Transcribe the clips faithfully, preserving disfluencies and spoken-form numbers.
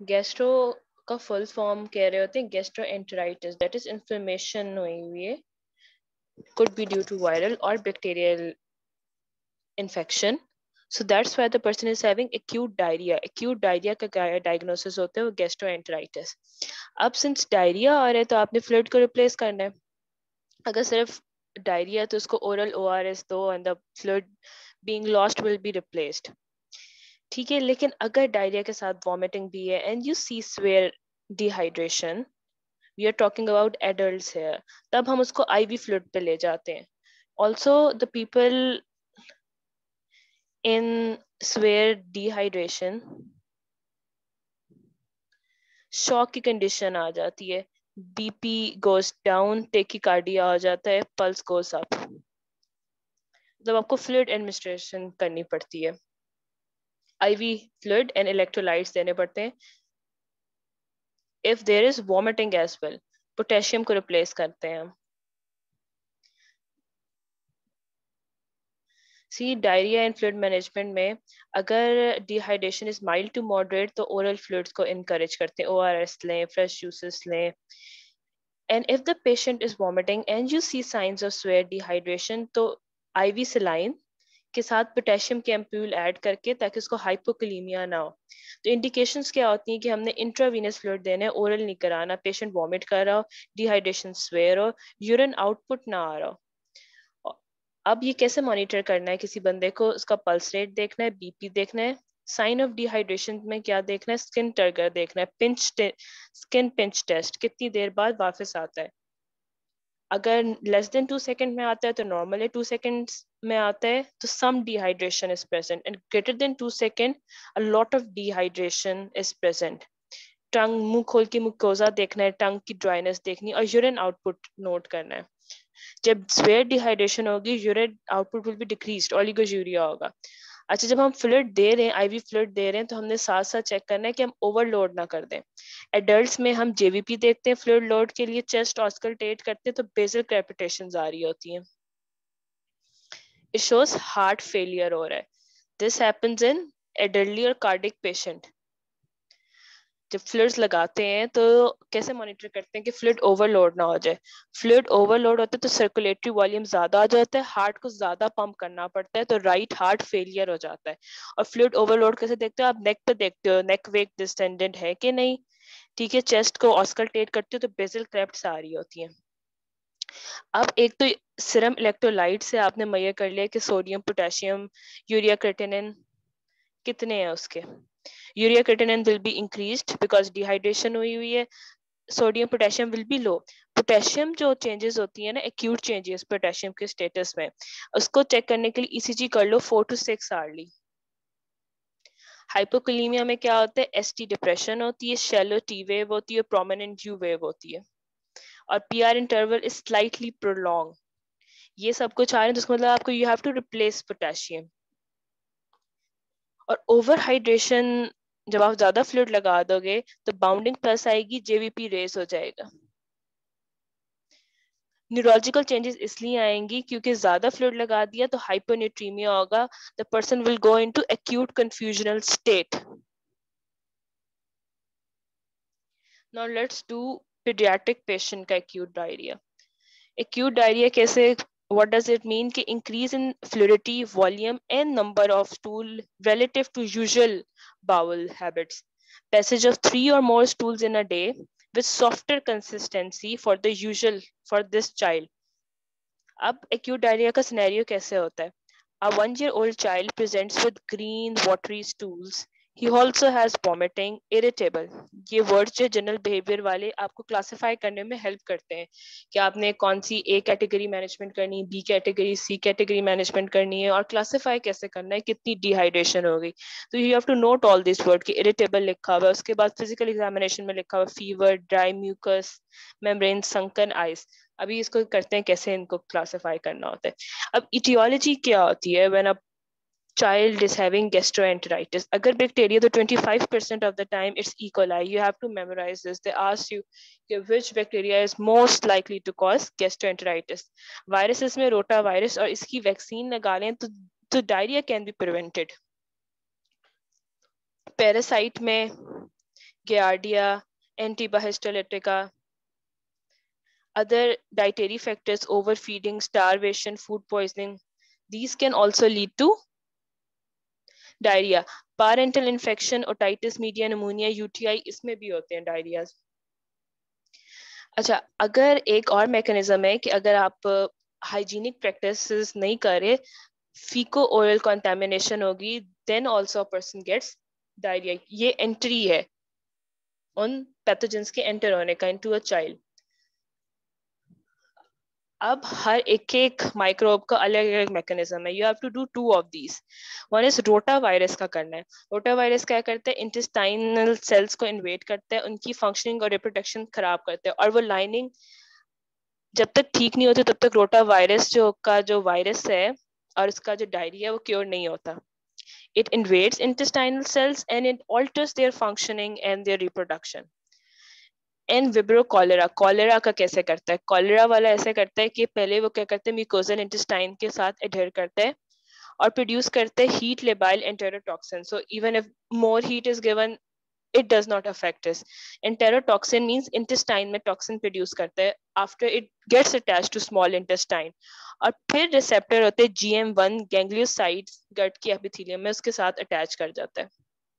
Gastro का full form कह रहे होते हैं गैस्ट्रोएंटेराइटिस, दैट इज इन्फ्लेमेशन हुई हुई है, could be due to viral or bacterial infection. So that's why the person is having acute diarrhea. Acute diarrhea का diagnosis होता है वो gastroenteritis. अब since diarrhea आ रहा है तो आपने fluid को replace करना है. अगर सिर्फ diarrhea तो उसको oral O R S दो and the fluid being lost will be replaced. ठीक है, लेकिन अगर diarrhea के साथ vomiting भी है and you see severe dehydration, we are talking about adults here, तब हम उसको I V fluid पे ले जाते हैं. Also the people in severe dehydration, shock की कंडीशन आ जाती है, बीपी गोस डाउन, टेकिकार्डिया आ जाता है, पल्स गोस अप, मतलब आपको फ्लूइड एडमिनिस्ट्रेशन करनी पड़ती है, आईवी फ्लूइड एंड इलेक्ट्रोलाइट्स देने पड़ते हैं. If there is vomiting as well, potassium को रिप्लेस करते हैं. C diarrhoea and fluid management में अगर dehydration is mild to moderate तो ओरल फ्लूइड्स को इनकरेज करते हैं, ओआरएस लें, फ्रेश जूसेस लें. And if the patient is vomiting and you see signs of severe dehydration, तो I V saline के साथ पोटेशियम की एम्प्यूल ऐड करके ताकि उसको हाइपोकलीमिया ना हो. तो इंडिकेशंस क्या होती हैं कि हमने इंट्रावीनस फ्लूइड देना है, ओरल नहीं कराना, पेशेंट वॉमिट कर रहा हो, डिहाइड्रेशन स्वेयर हो, यूरिन आउटपुट ना आ रहा हो. अब ये कैसे मॉनिटर करना है किसी बंदे को? उसका पल्स रेट देखना है, बीपी देखना है, साइन ऑफ डिहाइड्रेशन में क्या देखना है, स्किन टर्गर देखना है, पिंच स्किन पिंच टेस्ट कितनी देर बाद वापस आता है. अगर लेस देन टू सेकंड में आता है तो नॉर्मल है, टू सेकंड्स में आता है तो some dehydration is present, and greater than two second a lot of dehydration is present. Tongue, मुंह खोल के मुकोजा देखना है, टंग की ड्राइनेस देखनी है, और यूरिन आउटपुट नोट करना है. जब स्वेयर डिहाइड्रेशन होगी, urine output will be decreased, oliguria होगा. अच्छा, जब हम फ्लूइड दे रहे हैं, आईवी फ्लूइड दे रहे हैं, तो हमने साथ साथ चेक करना है कि हम ओवरलोड ना कर दें. एडल्ट्स में हम जेवीपी देखते हैं फ्लूइड लोड के लिए, चेस्ट ऑस्कल्टेट करते हैं तो बेसल क्रेपिटेशंस आ रही होती हैं. इट शोज हार्ट फेलियर हो रहा है. दिस हैपेंस इन एडल्टली और कार्डिक पेशेंट. जब फ्लूइड्स लगाते हैं तो कैसे मॉनिटर करते हैं कि फ्लूइड ओवरलोड ना हो जाए? फ्लूइड ओवरलोड होता है तो सर्कुलेटरी वॉल्यूम ज्यादा आ जाता है, हार्ट को ज्यादा पंप करना पड़ता है, तो राइट हार्ट फेलियर हो जाता है. और फ्लूइड ओवरलोड कैसे देखते हो? आप नेक पे देखते हो, नेक वेक डिस्टेंडेंट है कि नहीं. ठीक है, चेस्ट को ऑस्कल्टेट करते हो तो बेसल क्रेप्ट्स आ रही होती हैं. अब एक तो सीरम इलेक्ट्रोलाइट से आपने मुहैया कर लिया कि सोडियम, पोटेशियम, यूरिया क्रिएटिनिन कितने हैं उसके. Urea creatinine will be increased because dehydration हुई हुई है. Sodium potassium will be low. Potassium जो चेंजेस होती है ना, एक्यूट चेंजेस पोटेशियम के स्टेटस में, उसको चेक करने के लिए ईसीजी कर लो four to six hourly. Hypokalaemia में क्या होता है? एसटी डिप्रेशन होती है, शैलो टी वेव होती है, प्रोमिनेंट यू वेव होती है, और PR interval is slightly prolong. ये सब कुछ आ रहे हैं, जिसका मतलब आपको you have to replace potassium. और ओवर हाइड्रेशन, जब आप ज्यादा फ्लूइड लगा दोगे तो बाउंडिंग प्लस आएगी, जेवीपी रेस हो जाएगा. न्यूरोलॉजिकल चेंजेस इसलिए आएंगी क्योंकि ज्यादा फ्लूइड लगा दिया तो हाइपोनेट्रीमिया होगा, the person will go into acute confusional state. Now let's do paediatric patient का एक्यूट डायरिया. एक्यूट डायरिया कैसे, what does it mean? कि increase in fluidity, volume and number of stool relative to usual bowel habits. Passage of three or more stools in a day with softer consistency for the usual for this child. अब acute diarrhea का scenario कैसे होता है? A one year old child presents with green watery stools. He also has vomiting, irritable. ये words जो general behaviour वाले आपको classify करने में हेल्प करते हैं कि आपने कौन सी ए कैटेगरी मैनेजमेंट करनी है, B category, C category management करनी है, और क्लासिफाई कैसे करना है कितनी डिहाइड्रेशन हो गई. तो you have to note all this word कि इरिटेबल लिखा हुआ है, उसके बाद फिजिकल एग्जामिनेशन में लिखा हुआ fever, dry mucous membrane, sunken eyes. अभी इसको करते हैं कैसे इनको क्लासिफाई करना होता है. अब इटियोलॉजी क्या होती है when a child is having gastroenteritis? अगर bacteria तो twenty-five percent of the time it's E. coli. You have to memorize this. They ask you which bacteria is most likely to cause gastroenteritis. Viruses में rotavirus और इसकी vaccine लगा लें तो तो diarrhea can be prevented. Parasite में giardia, antihistaminic. Other dietary factors, overfeeding, starvation, food poisoning, these can also lead to diarrhea. Parental infection, otitis media, pneumonia, U T I, इसमें भी होते हैं डायरिया. अच्छा, अगर एक और मैकेनिज्म है कि अगर आप हाइजीनिक प्रैक्टिसेस नहीं करे, फीको ओरल कंटामिनेशन होगी, then also a person gets diarrhoea. ये एंट्री है उन पैथोजेंस के एंटर होने का इनटू अ चाइल्ड. अब हर एक एक माइक्रोब का अलग अलग मैकेनिज्म है. You have to do two of these. One is rotavirus का करना है. रोटा वायरस क्या करते हैं, इंटेस्टाइनल सेल्स को इन्वेट करते हैं, उनकी फंक्शनिंग और रिप्रोडक्शन खराब करते हैं, और वो लाइनिंग जब तक ठीक नहीं होती तब तक रोटा वायरस जो का जो वायरस है और उसका जो डायरिया वो क्योर नहीं होता. It invades intestinal cells and it alters their functioning and their reproduction. And Vibrio cholera, cholera का कैसे करता है? Cholera वाला ऐसे करता है कि पहले वो क्या करते हैं, mucosal intestine के साथ adhere करते हैं और produce करते हैं heat labile enterotoxin. So even if more heat is given, it does not affect us. Enterotoxin means intestine में toxin produce करता है after it gets attached to small intestine. और फिर receptor होते हैं G M one gangliosides gut की epithelium में उसके साथ attach कर जाता है.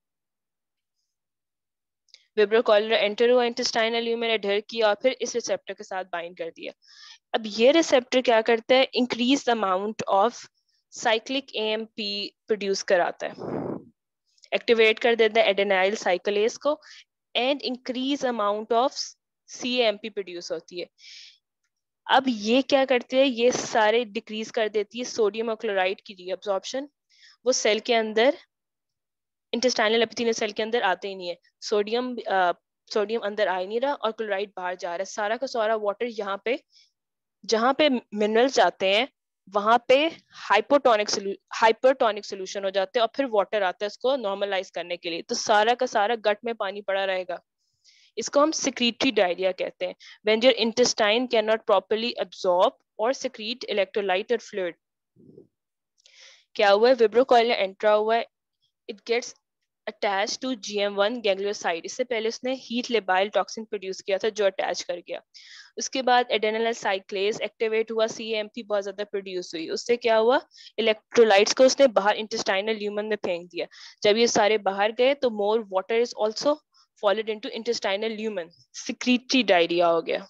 Vibrio cholera एंटर हुआ इंटेस्टाइनल ल्यूमेन, एडहेर किया और फिर इस रिसेप्टर के साथ बाइंड कर दिया. अब ये रिसेप्टर क्या करता है, increase the amount of cyclic AMP produce कराता है, एक्टिवेट कर देता है एडेनाइल साइक्लेज को, and increase amount of CMP produce होती है. अब ये क्या करते हैं, ये सारे डिक्रीज कर देती है सोडियम और क्लोराइड की रीअब्जॉर्प्शन. वो सेल के अंदर, इंटेस्टाइनल एपिथेलियल सेल के अंदर आते ही नहीं है. सोडियम सोडियम अंदर आ ही नहीं रहा और क्लोराइड बाहर जा रहा है. सारा का सारा वाटर यहाँ पे, जहाँ पे मिनरल्स जाते हैं वहां पे हाइपोटोनिक हाइपरटोनिक सोल्यूशन हो जाते हैं और फिर वाटर आता है इसको नॉर्मलाइज करने के लिए. तो सारा का सारा गट में पानी पड़ा रहेगा. इसको हम सिक्रीटरी डायरिया कहते हैं. When your intestine can not properly absorb और सिक्रीट इलेक्ट्रोलाइट और फ्लूइड. क्या हुआ है, विब्रो कॉइलर एंट्रा हुआ है, it gets attached to G M one ganglioside. इससे पहले उसने हीट लेबाइल टॉक्सिन प्रोड्यूस किया था जो अटैच कर गया. उसके बाद एडेनल साइक्लेज एक्टिवेट हुआ, C A M P बहुत ज्यादा प्रोड्यूस हुई. उससे क्या हुआ, इलेक्ट्रोलाइट्स को उसने बाहर इंटेस्टाइनल ल्यूमन में फेंक दिया. जब ये सारे बाहर गए तो more water is also followed into intestinal lumen. Secretory diarrhoea हो गया.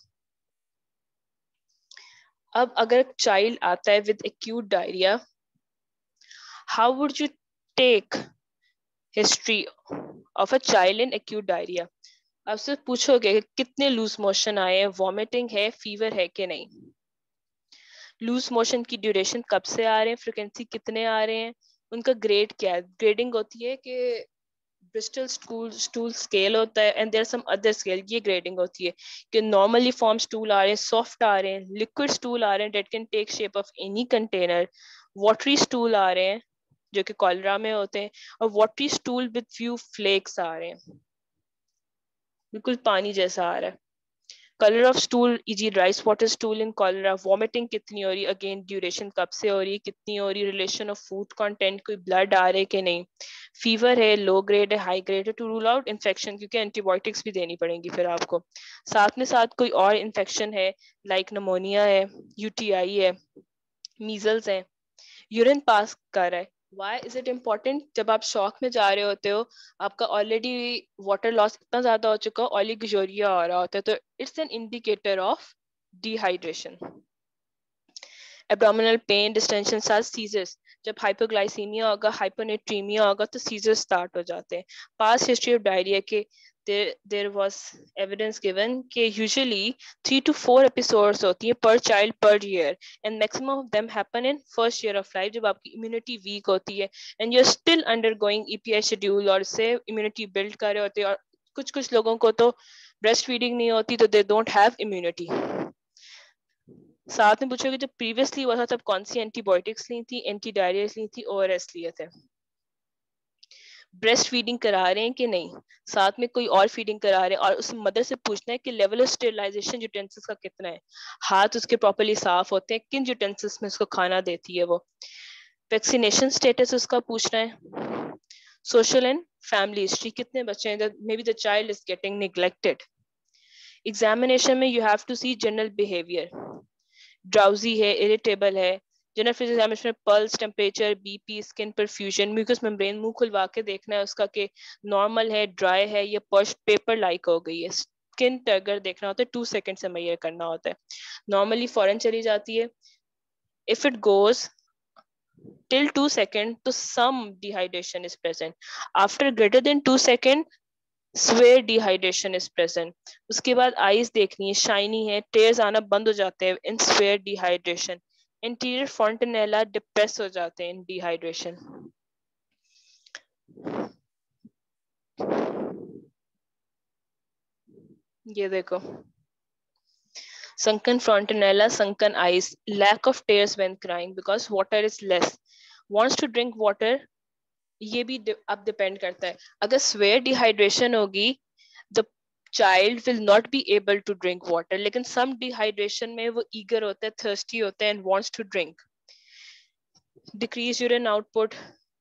अब अगर चाइल्ड आता है with acute diarrhoea, how would you take history of a child in acute diarrhoea? आप सिर्फ पूछोगे कि कितने लूज मोशन आए हैं, वॉमिटिंग है, फीवर है कि नहीं. लूज मोशन की ड्यूरेशन कब से आ रहे हैं, फ्रीक्वेंसी कितने आ रहे हैं, उनका ग्रेड क्या है. ग्रेडिंग होती है कि ब्रिस्टल स्टूल स्टूल स्केल होता है and there some other scale. ये ग्रेडिंग होती है कि नॉर्मली फॉर्म स्टूल आ रहे हैं, सॉफ्ट आ रहे हैं, लिक्विड स्टूल आ रहे हैं that can take shape of any container, watery stool आ रहे हैं जो कि कॉलरा में होते हैं, और watery stool with few flakes आ रहे हैं, बिल्कुल पानी जैसा आ रहा है. Colour of stool, is the rice water stool in cholera. Vomiting कितनी हो रही, अगेन ड्यूरेशन कब से हो रही, कितनी हो रही, रिलेशन ऑफ फूड कंटेंट, कोई ब्लड आ रहे है कि नहीं, फीवर है, लो ग्रेड है, हाई ग्रेड है, टू रूल आउट इन्फेक्शन, क्योंकि एंटीबायोटिक्स भी देनी पड़ेंगी फिर आपको. साथ में साथ कोई और इन्फेक्शन है लाइक निमोनिया है, यूटीआई है, मीजल्स है, यूरिन पास कर रहा है. Why is it important? जब आप शॉक में जा रहे होते हो, आपका ऑलरेडी वाटर लॉस इतना ज्यादा हो चुका, ओलिगोरिया हो रहा होता है, तो it's an indicator of dehydration. Abdominal pain, distension, साथ सीजर्स. जब हाइपोग्लाइसीमिया होगा, हाइपोनेट्रीमिया होगा तो सीजर स्टार्ट हो जाते हैं. पास्ट हिस्ट्री ऑफ डायरिया के there there was evidence given कि usually three to four episodes होती है per child per year and maximum of them happen in first year of life जब आपकी immunity weak होती है and you're still undergoing E P I schedule और से immunity build कर रहे होते हैं. और कुछ कुछ लोगों को तो breast feeding नहीं होती तो they don't have immunity. साथ में पूछोगे जब प्रीवियसली हुआ था तब कौन सी एंटीबायोटिक्स ली थी, एंटी डायरियास ली थी, ओआरएस लिए थे. ब्रेस्ट फीडिंग करा रहे हैं कि नहीं, साथ में कोई और फीडिंग करा रहे हैं, और उस मदर से पूछना है कि लेवल ऑफ स्टेरिलाइजेशन यूटेंसिल्स का कितना है, हाथ उसके प्रॉपर्ली साफ होते हैं, किन यूटेंसिल्स में उसको खाना देती है वो. वैक्सीनेशन स्टेटस उसका पूछना है. सोशल एंड family history, कितने बच्चे हैं that maybe the child is getting neglected. Examination में you have to see general behavior. Drowsy है, irritable है. General physical examination में pulse, temperature, B P, skin perfusion, mucous membrane, मुंह खुलवा के देखना है उसका कि normal है, dry है, या push paper like हो गई है. Skin turgor देखना होता है, two seconds से measure करना होता है. Normally foreign चली जाती है. If it goes till two seconds, तो some dehydration is present. After greater than two seconds, severe dehydration is present. उसके बाद आईज देखनी है, शाइनी है, टेयर्स आना बंद हो जाते हैं in severe dehydration. Anterior fontanelle depress हो जाते हैं इन डिहाइड्रेशन. ये देखो, sunken frontanella, sunken eyes, lack of tears when crying because water is less, wants to drink water. ये भी अब डिपेंड करता है. अगर स्वेयर डिहाइड्रेशन होगी, the child will not be able to drink water. लेकिन सम डिहाइड्रेशन में वो ईगर होता है, थर्स्टी होता है and wants to drink. Decrease urine output.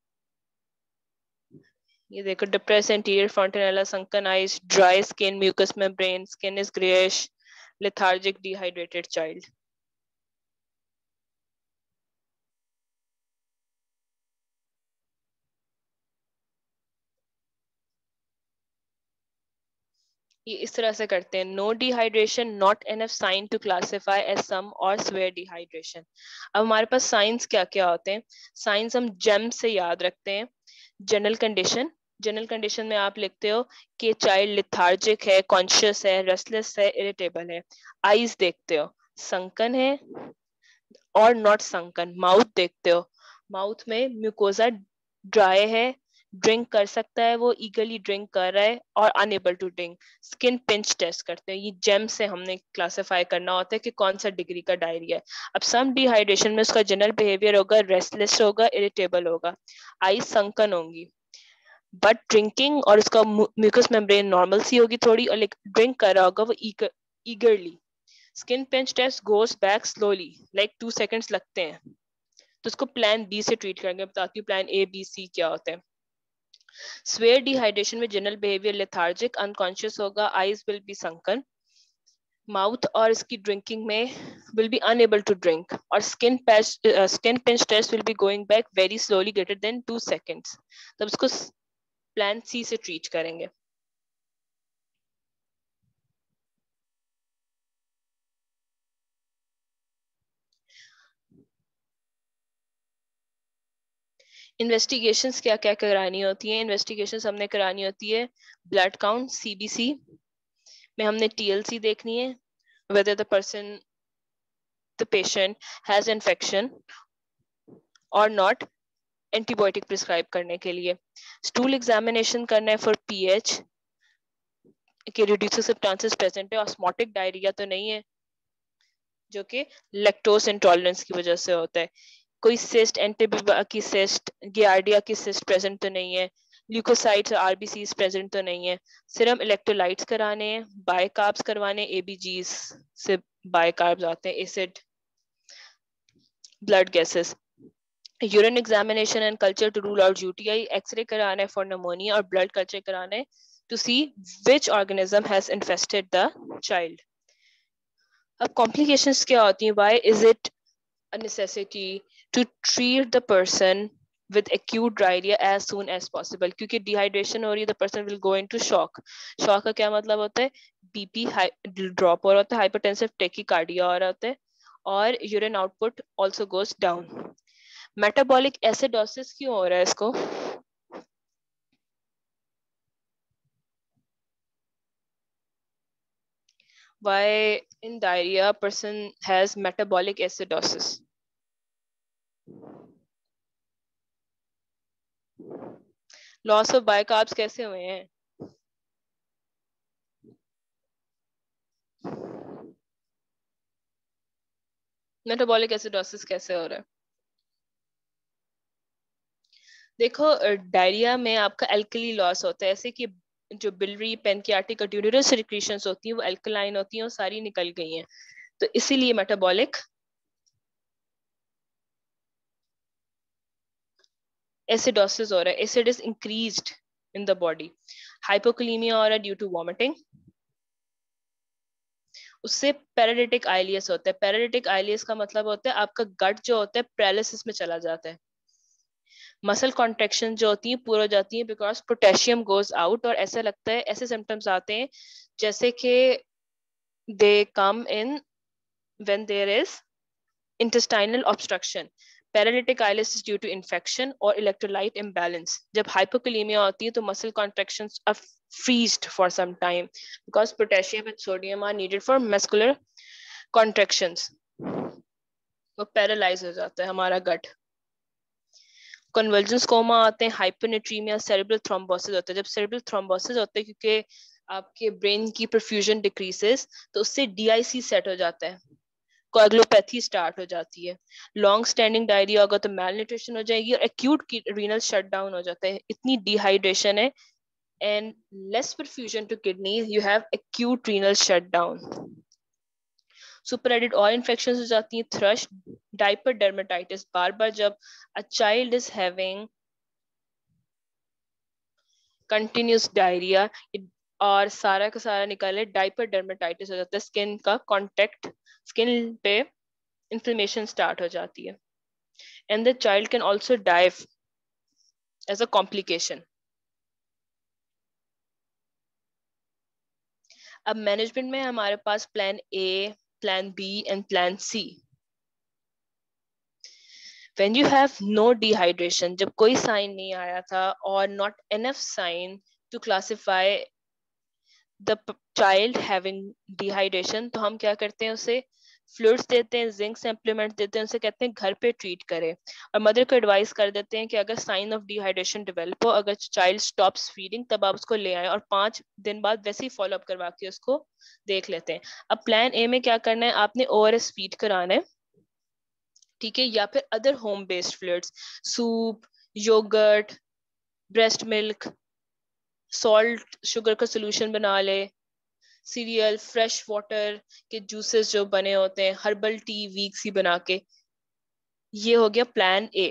ये देखो, depress anterior fontanelle, sunken eyes, dry skin, mucous membrane, skin is greyish, lethargic, dehydrated child. ये इस तरह से करते हैं. No dehydration, not enough sign to classify as some और severe dehydration. अब हमारे पास साइंस क्या क्या होते हैं. साइंस हम जेम से याद रखते हैं. जनरल कंडीशन, जनरल कंडीशन में आप लिखते हो कि चाइल्ड लिथार्जिक है, कॉन्शियस है, रेस्टलेस है, इरिटेबल है. आईज देखते हो, संकन है और नॉट संकन. माउथ देखते हो, माउथ में म्यूकोजा ड्राई है, ड्रिंक कर सकता है, वो ईगली ड्रिंक कर रहा है और unable to drink. Skin pinch test करते हैं. ये जेम से हमने क्लासिफाई करना होता है कि कौन सा डिग्री का डायरिया है. अब सम डिहाइड्रेशन में उसका जनरल बिहेवियर होगा, रेस्टलेस होगा, इरिटेबल होगा, आई संकन होंगी, बट ड्रिंकिंग और उसका म्यूकस मेम्ब्रेन नॉर्मल सी होगी थोड़ी, और ड्रिंक कर रहा होगा वो eagerly. Skin pinch test goes back slowly, like two seconds लगते हैं. तो उसको प्लान बी से ट्रीट करेंगे. बताती हूँ प्लान ए बी सी क्या होते हैं. स्वेयर डिहाइड्रेशन में जनरल बिहेवियर लेथार्जिक, अनकॉन्शियस होगा, eyes will be sunken, mouth और इसकी ड्रिंकिंग में will be unable to drink, और skin patch skin pinch test will be going back very slowly greater than two seconds. तब उसको plan C से treat करेंगे. Investigations क्या क्या करानी होती है. इन्वेस्टिगेशंस हमने करानी होती है ब्लड काउंट, सीबीसी में हमने टीएलसी देखनी है, whether the person the patient has infection or not, antibiotic prescribe करने के लिए. स्टूल एग्जामिनेशन करना है फॉर पीएच कि रिड्यूसिव सब्सटेंसेस प्रेजेंट है, ऑस्मोटिक डायरिया तो नहीं है जो कि लैक्टोज इंटॉलरेंस की वजह से होता है. कोई सिस्ट, एंटीबीबा की सिस्ट, गियार्डिया की सिस्ट प्रेजेंट तो नहीं है. ल्यूकोसाइट्स, आरबीसीज प्रेजेंट तो नहीं है. सीरम इलेक्ट्रोलाइट्स कराने हैं, बायकार्ब्स करवाने, एबीजीज से बायकार्ब्स आते हैं, acid, blood gases. Urine examination and culture to rule out UTI. X-ray कराना है फॉर निमोनिया, और ब्लड कल्चर कराना है to see which organism has infested the child. अब कॉम्प्लिकेशंस क्या होती हैं. Why is it a necessity to treat the person with acute diarrhea as soon as possible? क्योंकि dehydration हो रही है, the person will go into shock. shock का क्या मतलब होता है, बीपी ड्रॉप हो रहा होता है, hypertensive tachycardia हो रहा होता है, और urine output also goes down. metabolic acidosis क्यों हो रहा है इसको. why in diarrhea a person has metabolic acidosis. Loss of bicarbs कैसे हुए हैं. मेटाबॉलिक एसिडोसिस कैसे हो रहा है. देखो, डायरिया में आपका एल्कली लॉस होता है, ऐसे कि जो बिलरी, पेनकियाटिक और ड्यूरिनरी सिक्रीशंस होती हैं वो एल्कलाइन होती हैं, वो सारी निकल गई हैं. तो इसीलिए मेटाबॉलिक एसिडोसिस हो रहा है. Acid is increased in the body. Hypokalemia हो रहा है due to vomiting. उससे पैरालिटिक आइलियस होता है. पैरालिटिक आइलियस का मतलब होता है आपका गट जो होता है पैरालिसिस में चला जाता है. मसल कॉन्ट्रेक्शन जो होती है पूरा हो जाती है बिकॉज पोटेशियम गोज आउट, और ऐसा लगता है, ऐसे सिम्टम्स आते हैं जैसे कि they come in when there is intestinal obstruction. Paralytic ileus is due to infection or electrolyte imbalance. जब hypokalemia होती है तो muscle contractions are freezed for some time because potassium and sodium are needed for muscular contractions. वो paralyze हो जाता है हमारा gut. Convulsions coma आते हैं, hyponatremia, cerebral thrombosis होता है. जब cerebral thrombosis होता है क्योंकि आपके brain की perfusion decreases तो उससे D I C set हो जाता है, कोएगुलोपैथी स्टार्ट हो जाती है. लॉन्ग स्टैंडिंग डायरिया होगा तो मैल न्यूट्रिशन हो जाएगी और एक्यूट रीनल शटडाउन हो जाता है. इतनी डिहाइड्रेशन है and less perfusion to kidney, you have acute renal shutdown. Superadded all infections हो जाती हैं. थ्रश, डायपर डर्मेटाइटिस, बार बार जब a child is having continuous diarrhoea और सारा का सारा निकाले, डायपर डर्मेटाइटिस हो जाता है. स्किन का कॉन्टेक्ट, स्किन पे inflammation start हो जाती है. And the child can also die as a complication. अब मैनेजमेंट में हमारे पास plan A, plan B and plan C. When you have no dehydration, जब कोई साइन नहीं आया था और not enough sign to classify the child having dehydration, तो हम क्या करते हैं, उसे फ्लूइड्स देते हैं, जिंक सप्लीमेंट देते हैं, उसे कहते हैं घर पे ट्रीट करें. और मदर को एडवाइस कर देते हैं कि अगर साइन ऑफ डिहाइड्रेशन डेवलप हो, अगर चाइल्ड स्टॉप्स फीडिंग, तब आप उसको ले आए और पांच दिन बाद वैसे ही फॉलो अप करवा के उसको देख लेते हैं. अब प्लान ए में क्या करना है, आपने ओआरएस फीड कराना है, ठीक है, या फिर other home based fluids, soup, yoghurt, breast milk, salt sugar का सोल्यूशन बना ले, सीरियल, फ्रेश वाटर के जूसेस जो बने होते हैं, हर्बल टी वीक सी बना के. ये हो गया प्लान ए,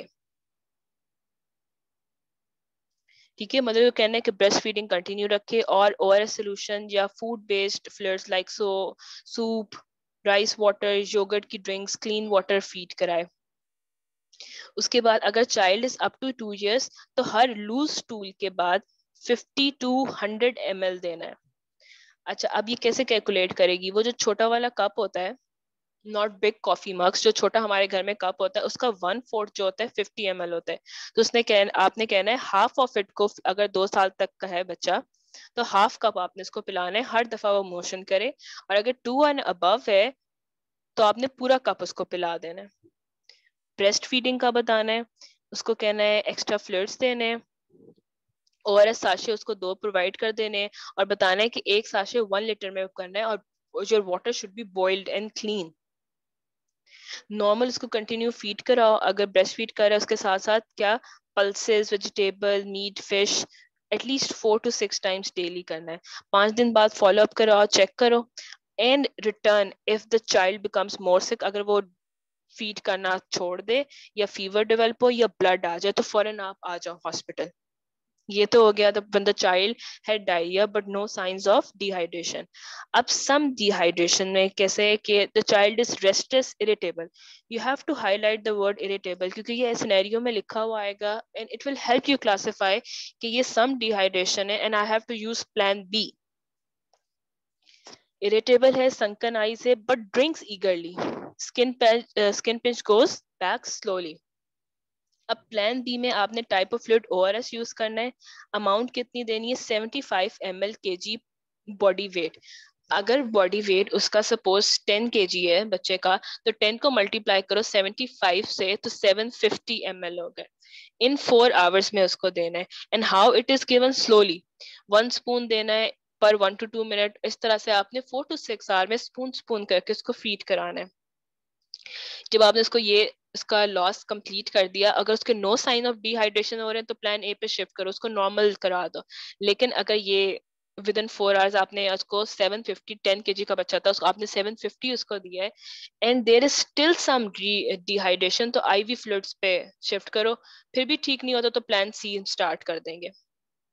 ठीक है. मदर को कहना है कि ब्रेस्ट फीडिंग कंटिन्यू रखे और ओआरएस सोल्यूशन या food based fluids like so soup, rice water, yoghurt की ड्रिंक्स, क्लीन वाटर फीड कराए. उसके बाद अगर child is up to two years तो हर लूज स्टूल के बाद fifty to hundred M L देना है. अच्छा, अब ये कैसे कैलकुलेट करेगी, वो जो छोटा वाला कप होता है, नॉट बिग कॉफी मग्स, जो छोटा हमारे घर में कप होता है, उसका वन फोर्थ जो होता है फिफ्टी एम एल होता है. तो उसने कह आपने कहना है हाफ ऑफ इट को, अगर दो साल तक का है बच्चा तो हाफ कप आपने इसको पिलाना है हर दफा वो मोशन करे, और अगर टू एंड अबव है तो आपने पूरा कप उसको पिला देना है. ब्रेस्ट फीडिंग का बताना है, उसको कहना है एक्स्ट्रा फ्लूइड्स देने हैं, ओआरएस साशे उसको दो प्रोवाइड कर देने, और बताना है कि एक साशे वन लीटर में करना है, और your water should be boiled and clean. Normal उसको कंटिन्यू फीड कराओ. अगर ब्रेस्ट फीड कर रहा है उसके साथ साथ क्या pulses, vegetable, meat, fish at least four to six times daily करना है. पांच दिन बाद फॉलो अप कराओ, चेक करो and return if the child becomes more sick. अगर वो फीड करना छोड़ दे या फीवर डेवलप हो या ब्लड आ जाए तो फौरन आप आ जाओ हॉस्पिटल. ये तो हो गया when the child had diarrhea but no signs of dehydration. अब some dehydration में कैसे है कि the child is restless, irritable. You have to highlight the word irritable क्योंकि ये scenario में लिखा हुआ आएगा and it will help you classify कि ये some dehydration है and I have to use plan B. Irritable है, sunken eyes है but drinks eagerly. Skin pinch, uh, skin pinch goes back slowly. अब प्लान बी में आपने type of fluid ORS use करना है. अमाउंट कितनी देनी है, seventy five M L K G body weight. अगर बॉडी वेट उसका सपोज टेन के जी है बच्चे का, तो टेन को मल्टीप्लाई करो सेवेंटी फाइव से तो सेवन फिफ्टी एम एल हो गए. इन फोर आवर्स में उसको देना है. And how it is given, slowly, one spoon देना है पर वन टू टू मिनट. इस तरह से आपने फोर टू सिक्स आवर में स्पून स्पून करके उसको फीड कराना है. जब आपने उसको ये इसका लॉस कंप्लीट कर दिया, अगर उसके नो साइन ऑफ डिहाइड्रेशन हो रहे हैं तो प्लान ए पे शिफ्ट करो, उसको नॉर्मल करा दो. लेकिन अगर ये विद इन फोर आवर्स आपने उसको सेवन फिफ्टी, टेन केजी का बच्चा था, उसको आपने सेवन फिफ्टी उसको दिया है and there is still some dehydration, तो आईवी फ्लूइड्स पे शिफ्ट करो. फिर भी ठीक नहीं होता तो प्लान सी स्टार्ट कर देंगे.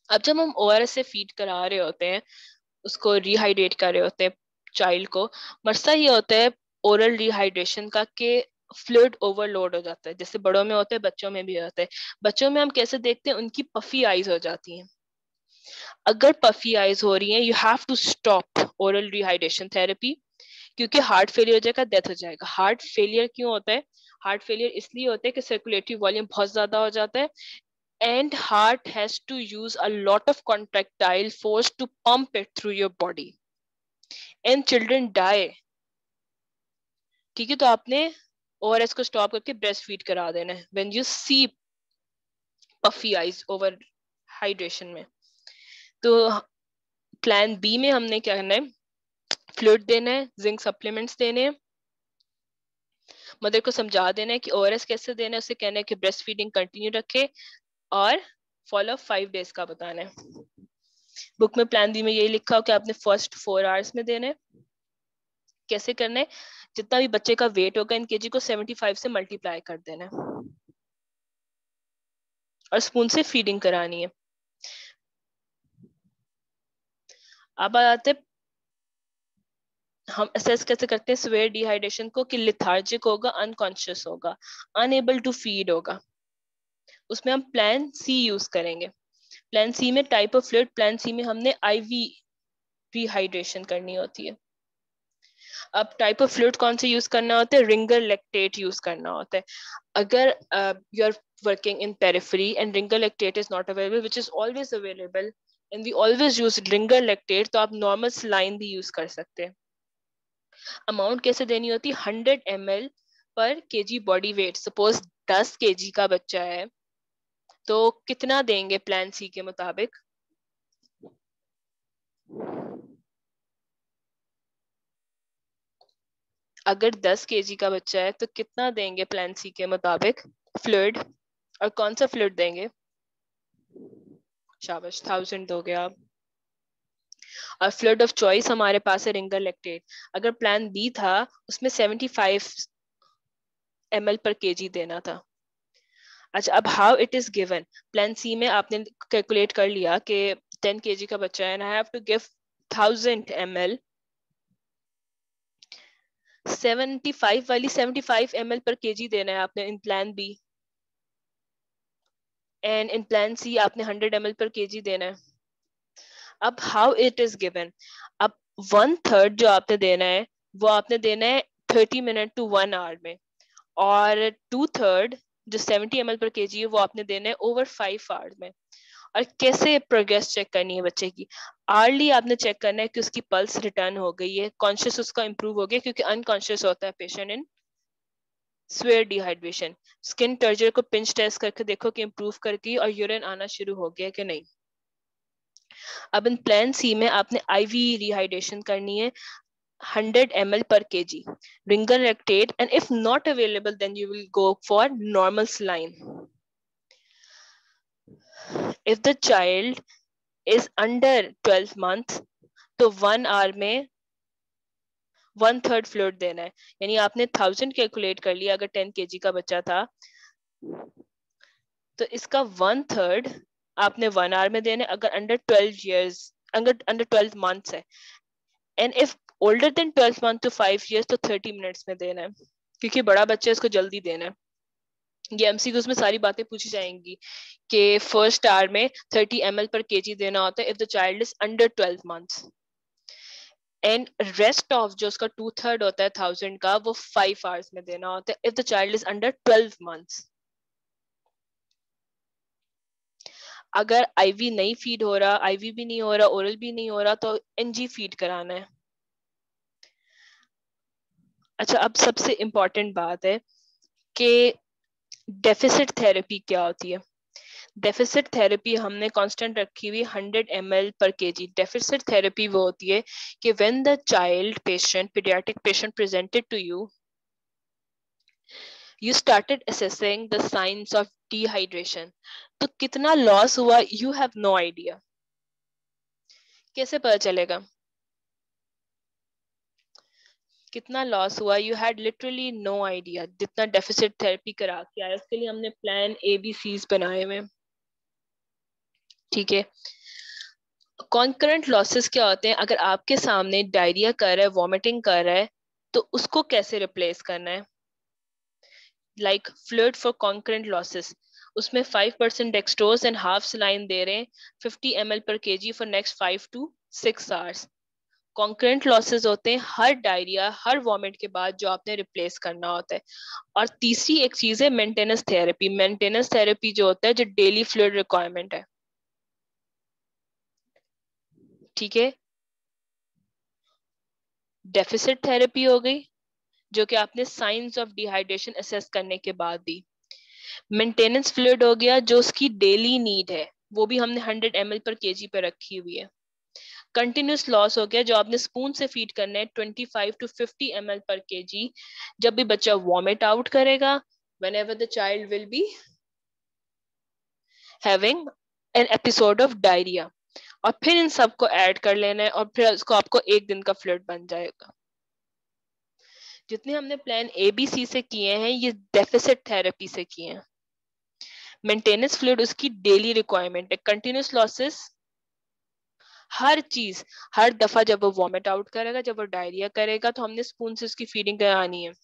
अब जब हम ओआरएस से फीड करा रहे होते हैं, उसको रिहाइड्रेट कर रहे होते हैं चाइल्ड को, मसला ये होता है ओरल रिहाइड्रेशन का कि फ्लूइड ओवरलोड हो जाता है। जैसे बड़ों में होता है, बच्चों में भी होता है। बच्चों में हम कैसे देखते हैं, उनकी पफी आईज हो जाती हैं। अगर पफी आईज हो रही हैं, you have to stop oral rehydration therapy, क्योंकि हार्ट फेलियर हो जाएगा, डेथ हो जाएगा। हार्ट फेलियर क्यों होता है? हार्ट फेलियर इसलिए होता है कि सर्कुलेटरी वॉल्यूम बहुत ज्यादा हो जाता है, and heart has to use a lot of contractile force to pump it through your body, and children die। ठीक है, तो आपने ओआरएस को स्टॉप करके ब्रेस्ट फीड करा देना है when you see puffy eyes over hydration में। तो प्लान बी में हमने क्या करना है, फ्लूइड देना है, जिंक सप्लीमेंट्स देने हैं, मदर को समझा देना है कि ओआरएस कैसे देना है, उसे कहना है कि ब्रेस्ट फीडिंग कंटिन्यू रखे, और फॉलो फाइव डेज का बताना है। बुक में प्लान बी में यही लिखा हो कि आपने फर्स्ट फोर आवर्स में देना है। कैसे करना है, जितना भी बच्चे का वेट होगा इन केजी को सेवेंटी फाइव से मल्टीप्लाई कर देना है, और स्पून से फीडिंग करानी है। अब आते हम असेस कैसे करते हैं स्वेयर डिहाइड्रेशन को, कि लिथार्जिक होगा, अनकॉन्शियस होगा, अनएबल टू फीड होगा। उसमें हम प्लान सी यूज करेंगे। प्लान सी में type of fluid, plan C में हमने आईवी रिहाइड्रेशन करनी होती है। अब टाइप ऑफ फ्लूइड कौन से यूज करना होता है, रिंगर लैक्टेट यूज करना होता है। अगर you are working in periphery and ringer lactate is not available, which is always available and we always use ringer lactate, तो आप normal saline भी यूज कर सकते हैं। अमाउंट कैसे देनी होती है, hundred M L per KG body weight. Suppose दस केजी का बच्चा है, तो कितना देंगे प्लान सी के मुताबिक? अगर दस केजी का बच्चा है तो कितना देंगे प्लान सी के मुताबिक फ्लूइड, और कौन सा फ्लूइड देंगे? शाबाश, थाउजेंड दोगे आप। और फ्लूइड ऑफ चॉइस हमारे पास है रिंगर लैक्टेट। अगर प्लान बी था, उसमें seventy five M L per KG देना था। अच्छा, अब how it is given, plan C में आपने कैलकुलेट कर लिया कि टेन केजी का बच्चा है, and I have to give thousand M L. Seventy five वाली seventy five M L per KG देना है आपने in plan B, and in plan C आपने hundred M L per KG देना है। अब हाउ इट इज गिवन, अब one third जो आपने देना है वो आपने देना है thirty minute to one hour में, और टू थर्ड जो seventy M L per KG है वो आपने देना है ओवर फाइव आवर्स में। और कैसे प्रोग्रेस चेक करनी है बच्चे की, आर्ली आपने चेक करना है कि उसकी पल्स रिटर्न हो गई है, कॉन्शियस उसका इंप्रूव हो गया, क्योंकि अनकॉन्शियस होता है patient in severe dehydration. Skin turgor को पिंच टेस्ट करके देखो कि इंप्रूव करके और यूरिन आना शुरू हो गया कि नहीं। अब इन प्लान सी में आपने आईवी रिहाइड्रेशन करनी है, hundred M L per kg ringer lactate, and if not available then you will go for normal saline. If the child is under twelve months, तो वन आवर में one third fluid देना है। यानी आपने thousand calculate कर लिया, अगर ten KG का बच्चा था तो इसका वन थर्ड आपने वन आवर में देना है, अगर अंडर ट्वेल्व ईयर्स, अगर अंडर ट्वेल्व मंथ्स है, and if older than twelve month to five years तो थर्टी मिनट्स में देना है, क्योंकि बड़ा बच्चा है इसको जल्दी देना है। ये एमसीक्यूज में सारी बातें पूछी जाएंगी कि फर्स्ट आवर में thirty M L per KG देना होता है if the child is under twelve months, and rest of जो उसका टू थर्ड होता है थाउजेंड का वो फाइव आवर्स में देना होता है if the child is under twelve months. अगर आईवी नहीं फीड हो रहा, आईवी भी नहीं हो रहा, ओरल भी नहीं हो रहा, तो एनजी फीड कराना है। अच्छा, अब सबसे इंपॉर्टेंट बात है कि डेफिसिट थेरेपी क्या होती है। डेफिसिट थेरेपी हमने कांस्टेंट रखी हुई hundred M L per KG. Deficit therapy वो होती है कि when the child patient, paediatric patient presented to you, you started assessing the signs of dehydration, तो कितना लॉस हुआ you have no idea। कैसे पता चलेगा कितना लॉस हुआ? you had literally no idea। जितना डेफिसिट थेरेपी करा के आए, उसके लिए हमने प्लान ए बी सीज बनाए हुए। ठीक है। कॉन्करेंट लॉसेस क्या होते हैं? अगर आपके सामने डायरिया कर रहा है, वॉमिटिंग कर रहा है, तो उसको कैसे रिप्लेस करना है? Like fluid for concurrent losses, उसमें five percent dextrose and half saline दे रहे हैं, fifty M L per K G for next five to six hours. Concurrent losses होते हैं हर डायरिया, हर वॉमिट के बाद जो आपने रिप्लेस करना होता है। और तीसरी एक चीज है मेंटेनेंस थेरेपी। मेंटेनेंस थेरेपी जो होता है, जो डेली फ्लूइड रिक्वायरमेंट है। ठीक है। डेफिसिट थेरेपी हो गई, जो कि आपने साइंस ऑफ डिहाइड्रेशन असेस करने के बाद दी। मेंटेनेंस फ्लूइड हो गया, जो उसकी डेली नीड है, वो भी हमने hundred M L per KG पे रखी हुई है। कंटिन्यूस लॉस हो गया, जो आपने स्पून से फीड करना है twenty five to fifty M L per KG, जब भी बच्चा वॉमिट आउट करेगा, whenever the child will be having an episode of diarrhea। और फिर इन सबको ऐड कर लेना है, और फिर उसको आपको एक दिन का फ्लूइड बन जाएगा। जितने हमने प्लान ए बी सी से किए हैं, ये डेफिसिट थेरेपी से किए हैं। मेंटेनेंस फ्लूइड उसकी डेली रिक्वायरमेंट है। कंटिन्यूस लॉसेस, हर चीज, हर दफा जब वो वॉमिट आउट करेगा, जब वो डायरिया करेगा, तो हमने स्पून से उसकी फीडिंग करानी है।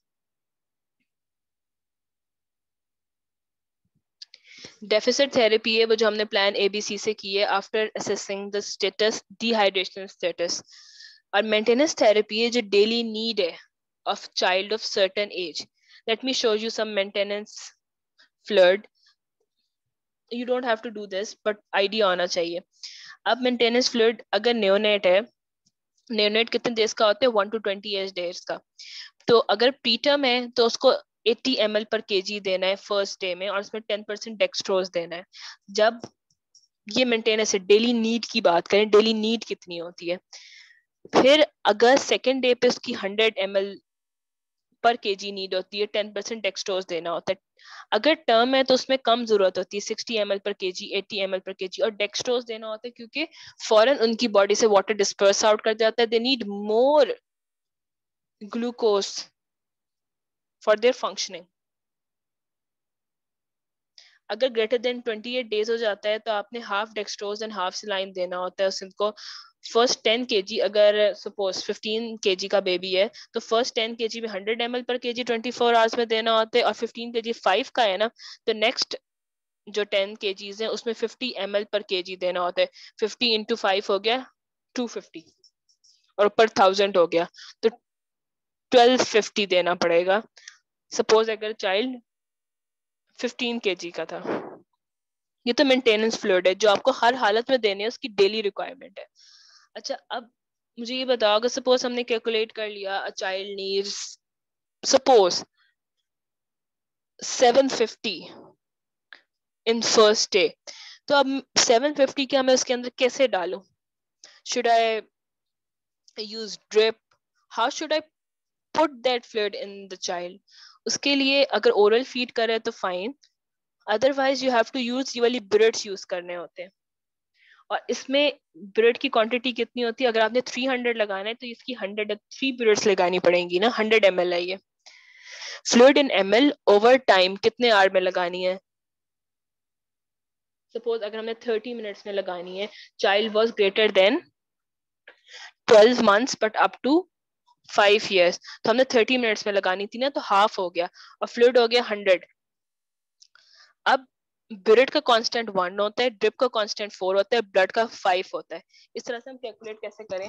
डेफिसिट थेरेपी है वो जो हमने प्लान एबीसी से की है after assessing the status, dehydration status. और मेंटेनेंस थेरेपी है जो डेली नीड है of child of certain age. Let me show you some maintenance fluid. You don't have to do this, but idea आना चाहिए। अब मेंटेनेंस फ्लूइड अगर नेओनेट है, नेओनेट कितने डेज का होता है? One to twenty eight days का। तो अगर प्रीटर्म है तो उसको eighty M L per KG देना है फर्स्ट डे में, और उसमें टेन परसेंट डेक्सट्रोज देना है। जब ये मेंटेनेंस है, डेली नीड की बात करें, डेली नीड कितनी होती है। फिर अगर सेकेंड डे पे उसकी hundred M L per KG need होती है, टेन परसेंट डेक्सट्रोज देना होता है। अगर टर्म है तो उसमें कम जरूरत होती है, sixty M L per KG, eighty M L per KG, और डेक्सट्रोज देना होता है क्योंकि फौरन उनकी बॉडी से वाटर डिस्पर्स आउट कर जाता है। They need more glucose for their functioning. अगर greater than twenty eight days हो जाता है, तो आपने half dextrose and half saline देना होता है उनको। फर्स्ट टेन केजी, अगर सपोज फिफ्टीन केजी का बेबी है, तो फर्स्ट टेन केजी में hundred M L per KG twenty four hours में देना होता है। और फिफ्टीन केजी फाइव का है ना, तो नेक्स्ट जो टेन केजीज है उसमें fifty M L per KG देना होता है। फिफ्टी इंटू फाइव हो गया टू फिफ्टी, और ऊपर थाउजेंड हो गया, तो ट्वेल्व फिफ्टी देना पड़ेगा। सपोज अगर चाइल्ड फिफ्टीन केजी का था। ये तो मेंटेनेंस फ्लूइड है जो आपको हर हालत में देने है, उसकी डेली रिक्वायरमेंट है। अच्छा, अब मुझे ये बताओ, अगर सपोज हमने कैलकुलेट कर लिया a child needs suppose seven fifty in first day, तो अब सेवन फिफ्टी के मैं उसके अंदर कैसे डालूं? Should I use drip? How should I put that fluid in the child? उसके लिए अगर ओरल फीड करे तो fine, otherwise you have to use, ये वाली ब्रेड्स यूज करने होते हैं। और इसमें ब्रेड की क्वांटिटी कितनी होती है? अगर आपने थ्री हंड्रेड लगाना है तो इसकी हंड्रेड थ्री ब्रेड्स लगानी पड़ेंगी ना। हंड्रेड एम एल है ये। Fluid in M L over time कितने आवर में लगानी है? सपोज अगर हमने थर्टी मिनट्स में लगानी है, child was greater than twelve months but up to five years, तो हमने थर्टी मिनट्स में लगानी थी ना, तो हाफ हो गया, और फ्लूइड हो गया हंड्रेड। अब ब्रेड का कांस्टेंट वन होता है, ड्रिप का कांस्टेंट फोर होता है, ब्लड का फाइव होता है। इस तरह से हम कैलकुलेट कैसे करें?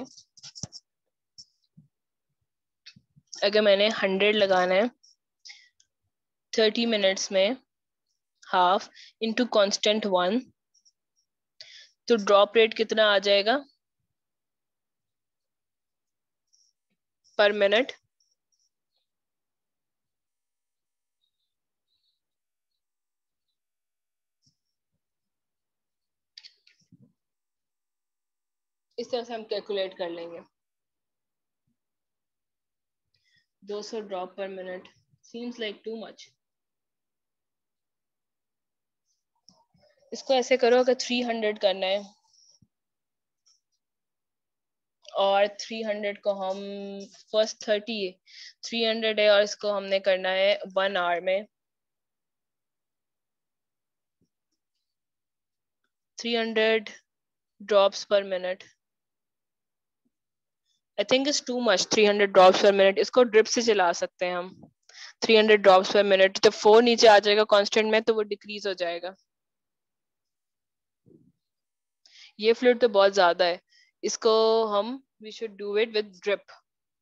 अगर मैंने हंड्रेड लगाना है थर्टी मिनट्स में, हाफ इंटू कांस्टेंट वन, तो ड्रॉप रेट कितना आ जाएगा पर मिनट? इस तरह से हम कैलकुलेट कर लेंगे। दो सौ drop per minute seems like too much. इसको ऐसे करो, अगर थ्री हंड्रेड करना है, और थ्री हंड्रेड को हम फर्स्ट थर्टी है, थ्री हंड्रेड है, और इसको हमने करना है वन आवर में, three hundred drops per minute. I think it's too much. three hundred drops per minute. इसको ड्रिप से चला सकते हैं हम. three hundred drops per minute. जब four नीचे आ जाएगा कांस्टेंट में तो वो डिक्रीज हो जाएगा. ये फ्लूइड तो बहुत ज्यादा है. इसको हम we should do it with drip.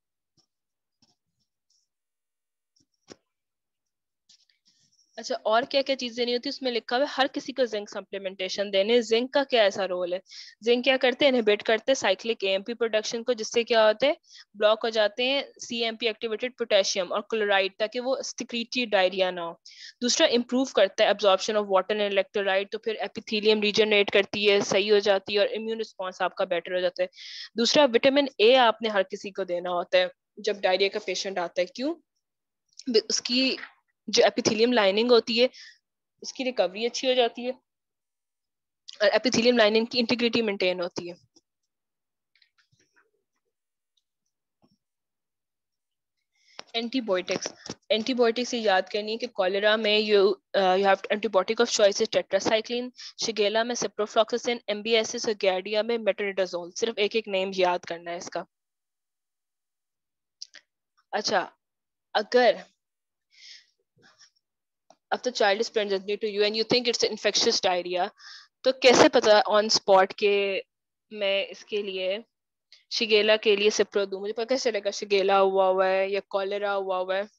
अच्छा, और क्या क्या चीजें नहीं होती उसमें लिखा हुआ है हर किसी को जिंक सप्लीमेंटेशन देने. जिंक का क्या ऐसा रोल है? जिंक क्या करते हैं? इनहिबिट करते हैं साइक्लिक एएमपी प्रोडक्शन को, जिससे क्या होता है? ब्लॉक हो जाते हैं सीएमपी एक्टिवेटेड पोटेशियम और क्लोराइड, ताकि वो सिक्रीटरी डायरिया ना हो. दूसरा, इंप्रूव करता है absorption of water and electrolyte, तो फिर एपिथेलियम रीजनरेट करती है, सही हो जाती है और इम्यून रिस्पॉन्स आपका बेटर हो जाता है. दूसरा, विटामिन ए आपने हर किसी को देना होता है जब डायरिया का पेशेंट आता है. क्यों? उसकी जो एपिथेलियम लाइनिंग होती है उसकी रिकवरी अच्छी हो जाती है और एपिथेलियम लाइनिंग की इंटीग्रिटी मेंटेन होती है. एंटीबायोटिक्स. एंटीबायोटिक्स ये याद करनी है कि कॉलेरा में you you have antibiotic of choice is tetracycline, shigella में सिप्रोफ्लॉक्सासिन, एमबीएसएस और गियार्डिया में मेट्रोनिडाजोल. सिर्फ एक एक नेम याद करना है इसका. अच्छा, अगर अब तो child is presently to you and you think it's infectious diarrhoea, तो कैसे पता ऑन स्पॉट के मैं इसके लिए शिगेला के लिए सिप्रो दूं? मुझे पता कैसे चलेगा शिगेला हुआ हुआ है या कॉलेरा हुआ हुआ है?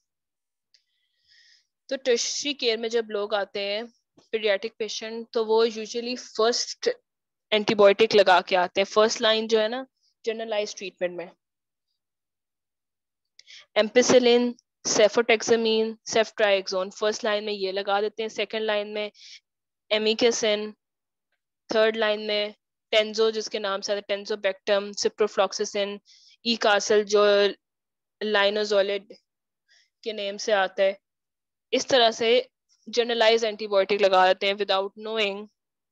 तो टर्शरी केयर में जब लोग आते हैं पीडियाट्रिक पेशेंट, तो वो यूजुअली फर्स्ट एंटीबायोटिक लगा के आते हैं. फर्स्ट लाइन जो है ना जनरलाइज ट्रीटमेंट में, ampicillin, cefotaxime, ceftriaxone, first line में ये लगा देते हैं. सेकंड लाइन में एमिकेसिन, थर्ड लाइन में टेंजो जिसके नाम से आता है टेंजोबेक्टम, सिप्रोफ्लॉक्सासिन, ई कासल जो लाइनोजोलिड के नेम से आता है. इस तरह से जनरलाइज एंटीबायोटिक लगा देते हैं विदाउट नोइंग,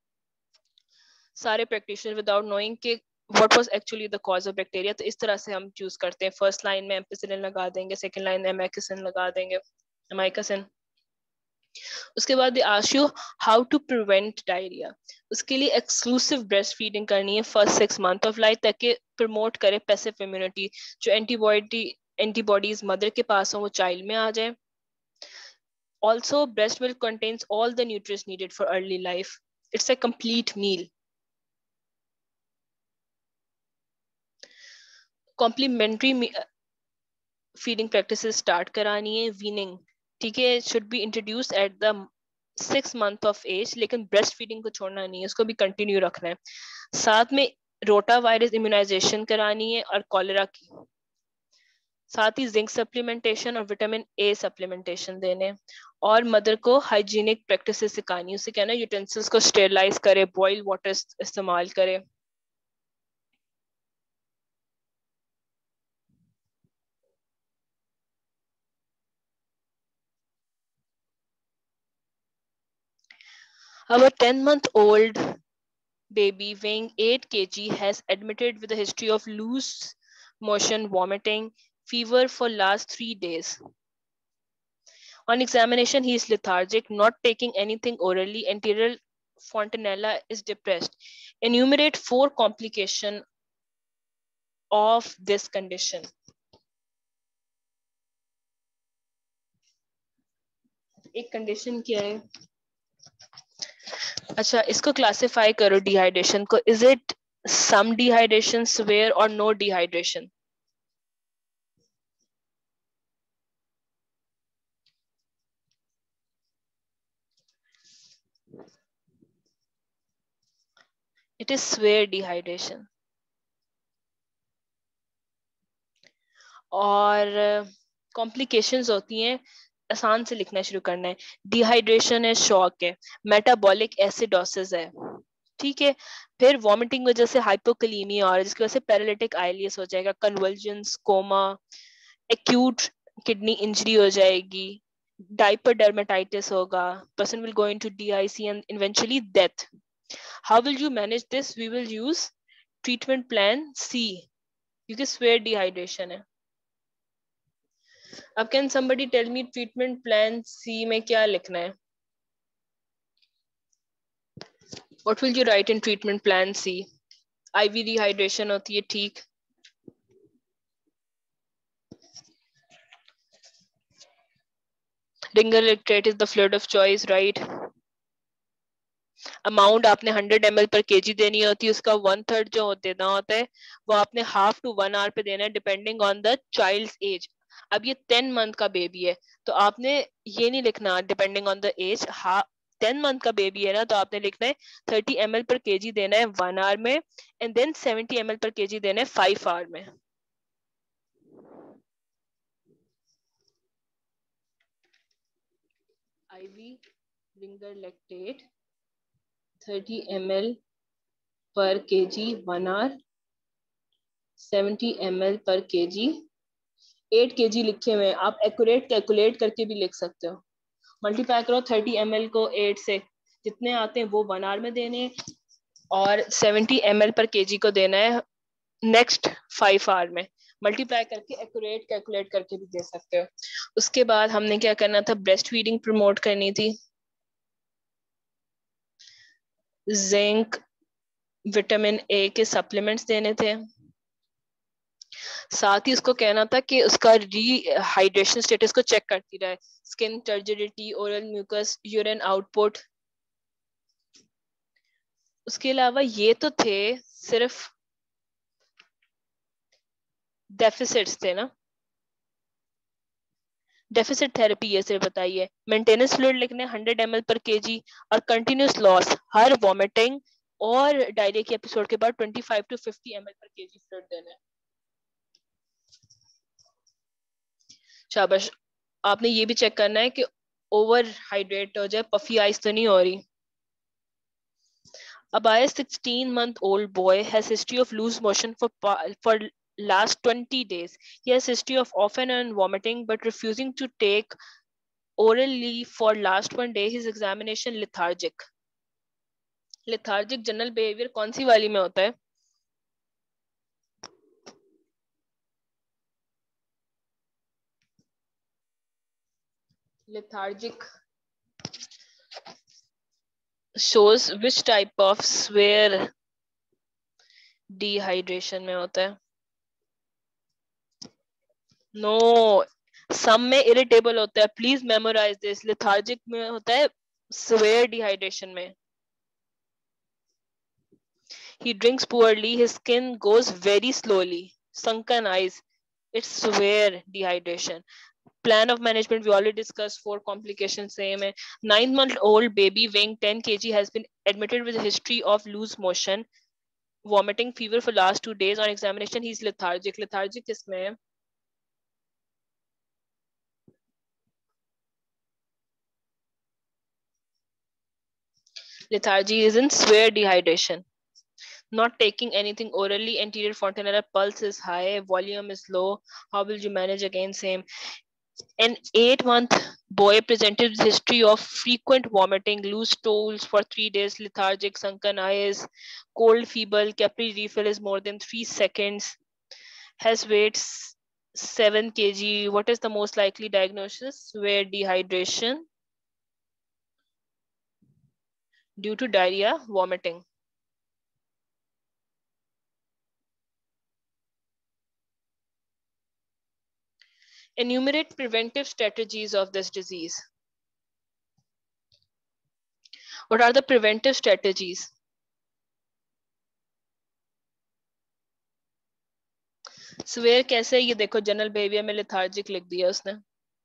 सारे प्रैक्टिशनर विदाउट नोइंग कि what was actually the cause of bacteria. तो इस तरह से हम चूज करते हैं. फर्स्ट लाइन में एम्पिसिलिन लगा देंगे, सेकंड लाइन में एमिकेसिन लगा देंगे, एमाइकासिन. उसके बाद ask you how to prevent diarrhoea. उसके लिए एक्सक्लूसिव ब्रेस्ट फीडिंग करनी है first six month of life, ताकि प्रमोट करे पैसिव इम्यूनिटी. जो एंटीबॉडी एंटीबॉडीज मदर के पास हो वो चाइल्ड में आ जाए. Also, breast milk contains all the nutrients needed for early life. It's a complete meal. Complementary feeding practices start करानी है. weaning, ठीक है, should be introduced at the six month of age, लेकिन breast feeding को छोड़ना नहीं है, उसको भी continue रखना है. साथ में रोटा वायरस इम्यूनाइजेशन करानी है और कॉलेरा की. साथ ही जिंक सप्लीमेंटेशन और विटामिन ए सप्लीमेंटेशन देने. और मदर को हाइजीनिक प्रैक्टिसेस सिखानी. उसे कहना यूटेंसिल्स को स्टेरलाइज करे, बॉइल वाटर इस्तेमाल करे. Our ten month old baby weighing eight kilograms has admitted with a history of loose motion, vomiting, fever for last three days. On examination, he is lethargic, not taking anything orally. Anterior fontanella is depressed. Enumerate four complications of this condition. एक condition क्या है? अच्छा, इसको classify करो dehydration को. Is it some dehydration, severe और no dehydration? It is severe dehydration. और complications होती हैं, आसान से लिखना शुरू करना है. डिहाइड्रेशन है, शॉक है, मेटाबॉलिक एसिडोसिस है, ठीक है. फिर वॉमिटिंग वजह से हाइपोकलीमिया और जिसकी वजह से पैरालिटिक आइलियस हो जाएगा, convulsions, coma, acute kidney injury हो जाएगी, डायपर डर्मेटाइटिस होगा, person will go into DIC and eventually death. How will you manage this? We will use treatment plan C, क्योंकि स्वेयर डिहाइड्रेशन है. अब can somebody tell me treatment plan C में क्या लिखना है? What will you write in treatment plan C? I V dehydration होती है, ठीक. Ringer lactate is the fluid of choice, right? Amount आपने hundred M L per KG देनी होती है, उसका वन थर्ड जो देना होता है वो आपने हाफ टू वन आवर पे देना है depending on the child's age. अब ये टेन मंथ का बेबी है तो आपने ये नहीं लिखना depending on the age. Ten month का बेबी है ना तो आपने लिखना है thirty M L per KG देना है वन आवर में and then seventy M L per KG देना है फाइव आवर में. IV Ringer lactate thirty M L per KG one hour, seventy M L per KG, eight KG लिखे हुए हैं. आप एक्यूरेट कैलकुलेट करके भी लिख सकते हो. मल्टीप्लाई करो थर्टी एम एल को एट से, जितने आते हैं वो वन आवर में देने और seventy M L per KG को देना है नेक्स्ट फाइव आवर में. मल्टीप्लाई करके एक्यूरेट कैलकुलेट करके भी दे सकते हो. उसके बाद हमने क्या करना था, ब्रेस्ट फीडिंग प्रमोट करनी थी. जिंक विटामिन ए के सप्लीमेंट्स देने थे. साथ ही उसको कहना था कि उसका रीहाइड्रेशन स्टेटस को चेक करती रहे. Skin turgidity, oral mucus, urine output. उसके अलावा ये तो थे सिर्फ डेफिसिट्स थे ना. डेफिसिट थेरेपी ये सिर्फ बताइए. मेंटेनेंस फ्लूइड लिखने hundred M L per KG और कंटिन्यूस लॉस हर वॉमिटिंग और डायरिया के एपिसोड के बाद twenty five to fifty M L per KG fluid देना है. शाबाश. आपने ये भी चेक करना है कि ओवर हाइड्रेट हो जाए, पफी आइज तो नहीं हो रही. अब आए sixteen month old boy has history of loose motion for for last twenty days. He has history of often and vomiting but refusing to take orally for last one day. His examination lethargic. lethargic general behaviour कौन सी वाली में होता है? lethargic shows which type of severe dehydration में होता है? No, सम में इरिटेबल होता है. Please memorise this. लेथार्जिक में होता है severe dehydration में. He drinks poorly, his skin goes very slowly, sunken eyes. It's severe dehydration. Plan of management we already discussed. Four complications same है. Nine month old baby weighing ten kilograms has been admitted with a history of loose motion, vomiting, fever for last two days. On examination he's lethargic. lethargic किसमें है? Lethargy is in severe dehydration. Not taking anything orally, anterior fontanella pulse is high, volume is low. How will you manage? Again, same. An eight-month boy presented with history of frequent vomiting, loose stools for three days, lethargic, sunken eyes, cold, feeble, capillary refill is more than three seconds, has weighed seven kilograms. What is the most likely diagnosis? Severe dehydration due to diarrhea, vomiting. Enumerate preventive strategies of this disease. What are the preventive strategies? Severe कैसे? ये देखो general behaviour में lethargic लिख दिया उसने.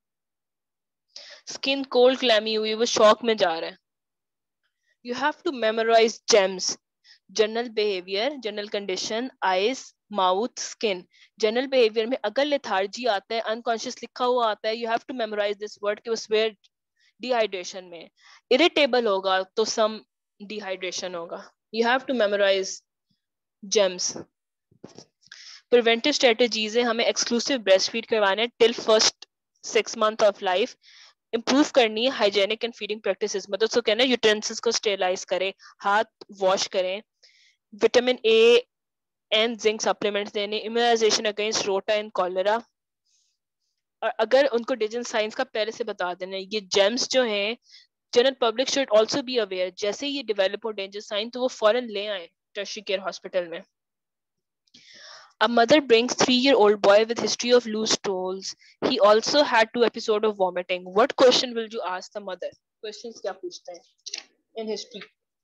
Skin cold clammy हुई, वो shock में जा रहा है. You have to memorize gems. General behaviour, general condition, eyes, mouth, skin. General behaviour में अगर लेथार्जी आता है, अनकॉन्शियस लिखा हुआ आता है, you have to memorise this word कि वो स्वेयर डिहाइड्रेशन में. इरिटेबल होगा तो सम डिहाइड्रेशन होगा. You have to memorise gems. Preventive strategies है, हमें एक्सक्लूसिव ब्रेस्ट फीड करवाना है till first six month of life. Improve करनी है हाइजेनिक एंड फीडिंग प्रैक्टिसेस. मतलब उसको कहना है यूटेंसिल्स को स्टेरिलाइज करें, हाथ वॉश करें, vitamin A and zinc supplements देने, immunisation against rota and cholera. और अगर उनको डिजन साइंस का पहले से बता देना. ये जेम्स जो हैं general public should also be aware, जैसे ये डेवलप हो डेंजर साइन तो वो फौरन ले आए टर्शियरी केयर हॉस्पिटल में. A mother brings three-year-old boy with history of loose stools. He also had two episodes of vomiting. What question will you ask the mother? Questions क्या पूछते हैं in history?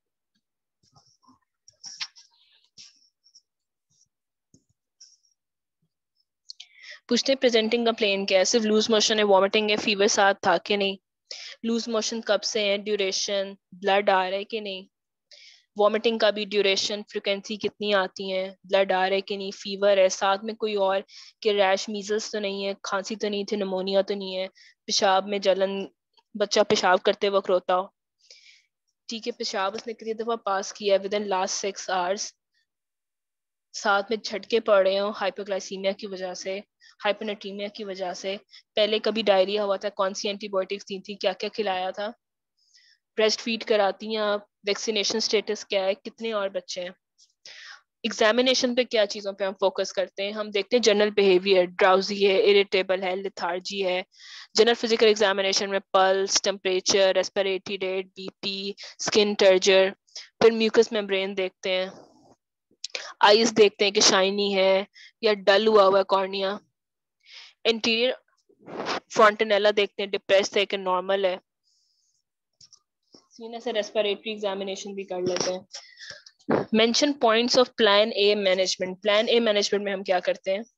पूछते हैं presenting complaint क्या है, सिर्फ loose motion है, vomiting है, फीवर साथ था कि नहीं, लूज मोशन कब से है, ड्यूरेशन, ब्लड आ रहा है कि नहीं, वॉमिटिंग का भी ड्यूरेशन, फ्रिक्वेंसी कितनी आती है, ब्लड आ रहा है कि नहीं, फीवर है, साथ में कोई और कि रैश, मीजल्स तो नहीं है, खांसी तो नहीं थी, निमोनिया तो नहीं है, पेशाब में जलन, बच्चा पेशाब करते वक्त रोता हो, ठीक है, पेशाब उसने कितनी दफा पास किया within last six hours, साथ में झटके पड़ रहे हो हाइपोग्लाइसीमिया की वजह से, हाइपोनेट्रीमिया की वजह से, पहले कभी डायरिया हुआ था, कौन सी एंटीबायोटिक्स दी थी, क्या क्या खिलाया था, ब्रेस्ट फीड कराती हैं आप, वैक्सीनेशन स्टेटस क्या है, कितने और बच्चे हैं. एग्जामिनेशन पे क्या चीजों पे हम फोकस करते हैं, हम देखते हैं जनरल बिहेवियर, ड्राउजी है, इरिटेबल है, लिथार्जी है, जनरल फिजिकल एग्जामिनेशन में pulse, temperature, respiratory rate, BP, skin turgor, फिर म्यूकस मेम्ब्रेन देखते हैं, आईज देखते हैं कि शाइनी है या डल हुआ हुआ कॉर्निया, इंटीरियर फ्रंटनेला देखते हैं डिप्रेस है कि नॉर्मल है, सीने से रेस्पिरेटरी एग्जामिनेशन भी कर लेते हैं. Mention points of plan A management. Plan A management में हम क्या करते हैं,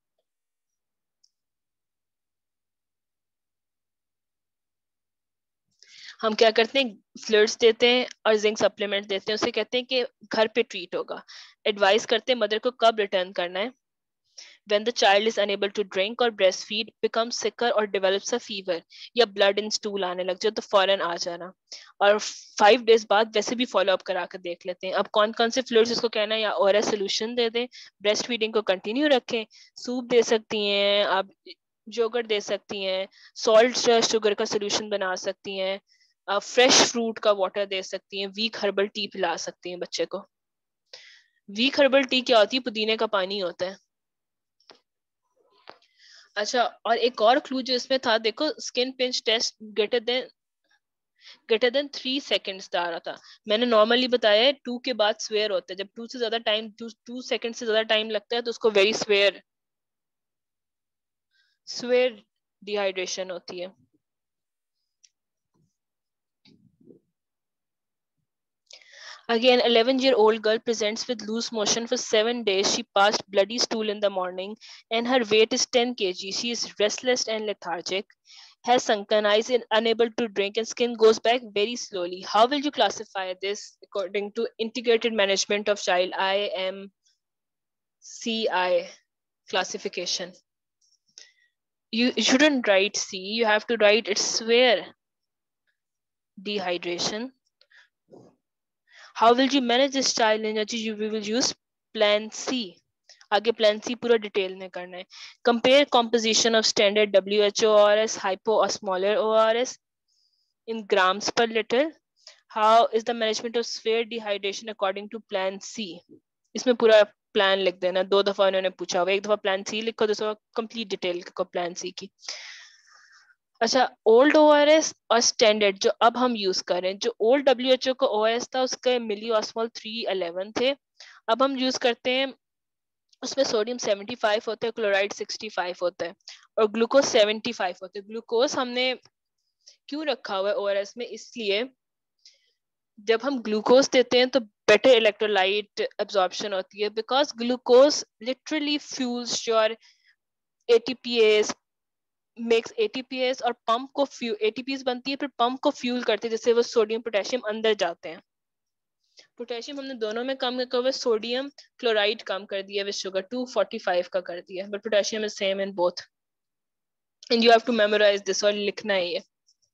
हम क्या करते हैं, फ्लूइड्स देते हैं और जिंक सप्लीमेंट देते हैं, उसे कहते हैं कि घर पे ट्रीट होगा. एडवाइस करते हैं मदर को कब रिटर्न करना है, when the child is unable to drink or breastfeed, becomes sicker or develops a fever या blood in stool आने लग जाए तो फौरन आ जाना, और फाइव डेज बाद वैसे भी फॉलो अप करा कर देख लेते हैं. अब कौन कौन से फ्लूइड्स इसको कहना है, या और सोल्यूशन दे दें, ब्रेस्ट फीडिंग को कंटिन्यू रखें, सूप दे सकती हैं आप, योगर्ट दे सकती हैं, सॉल्ट शुगर का सोल्यूशन बना सकती हैं, फ्रेश फ्रूट का वाटर दे सकती हैं, वीक हर्बल टी पिला सकती हैं बच्चे को. वीक हर्बल टी क्या होती है, पुदीने का पानी होता है. अच्छा, और एक और क्लू जो इसमें था, देखो skin pinch test greater than greater than three seconds आ रहा था. मैंने नॉर्मली बताया है टू के बाद स्वेयर होता है, जब टू से ज्यादा टाइम टू टू सेकेंड से ज्यादा टाइम लगता है तो उसको वेरी स्वेयर स्वेयर डिहाइड्रेशन होती है. Again, eleven-year-old girl presents with loose motion for seven days. She passed bloody stool in the morning and her weight is ten kilograms. She is restless and lethargic, has sunken eyes and unable to drink and skin goes back very slowly. How will you classify this according to Integrated Management of Child I M C I classification? You shouldn't write C, you have to write it's severe dehydration. How will you manage this child energy? You we will use plan C. आगे plan C पूरा detail में करना है. Compare composition of standard W H O R S hypo और smaller O R S in grams per litre. How is the management of severe dehydration according to plan C. इसमें पूरा plan लिख देना, दो दफा उन्होंने पूछा हुआ, एक दफा प्लान सी लिखो, दूसरा कंप्लीट डिटेल लिखो प्लान सी की. अच्छा, ओल्ड ओआरएस और स्टैंडर्ड जो अब हम यूज कर रहे हैं, जो ओल्ड डब्ल्यूएचओ का ओआरएस था उसके मिली ऑस्मोल थ्री इलेवन थे, अब हम यूज करते हैं उसमें सोडियम सेवेंटी फाइव होता है, क्लोराइड सिक्सटी फाइव होता है और ग्लूकोज सेवेंटी फाइव होता है. ग्लूकोज हमने क्यों रखा हुआ है ओआरएस में, इसलिए जब हम ग्लूकोज देते हैं तो बेटर इलेक्ट्रोलाइट एब्जॉर्प्शन होती है, because glucose literally fuels your ATPs, makes ATPs और पंप को फ्यूल, एटीपीएस बनती है फिर पंप को फ्यूल करते हैं, जिससे वो सोडियम पोटेशियम अंदर जाते हैं. पोटेशियम हमने दोनों में कम कर हुआ, सोडियम क्लोराइड कम कर दिया with sugar to forty five का कर दिया, but potassium is same in both and you have to memorise this और लिखना है ये.